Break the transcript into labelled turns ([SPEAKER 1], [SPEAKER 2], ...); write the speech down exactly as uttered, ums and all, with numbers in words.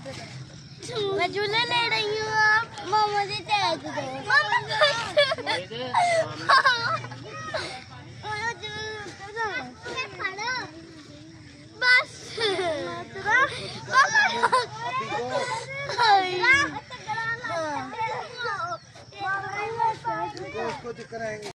[SPEAKER 1] मैं झूले ले रही हूँ। आप मोमो देते हैं तुझे।